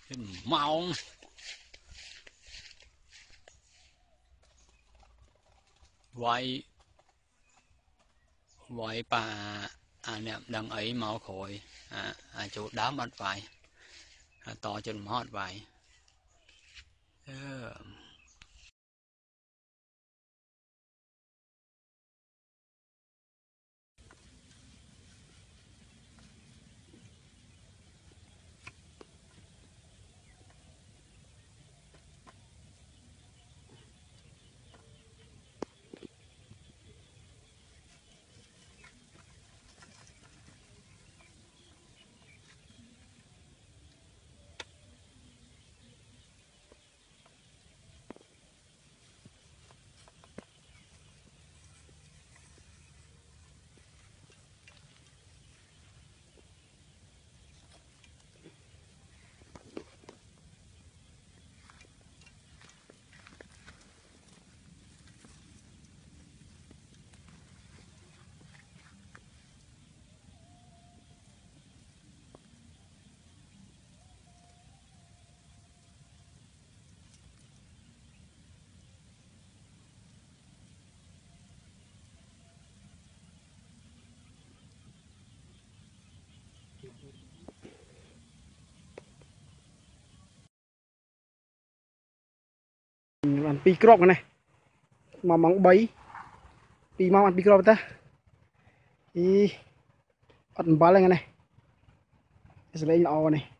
mau quay quay bà nè đằng ấy mau khỏi chỗ đá mất vài to chân mót vài ăn pi crop cái này mà móng bấy pi mau ăn pi crop ta đi ăn bá lên cái này sẽ lấy nhỏ này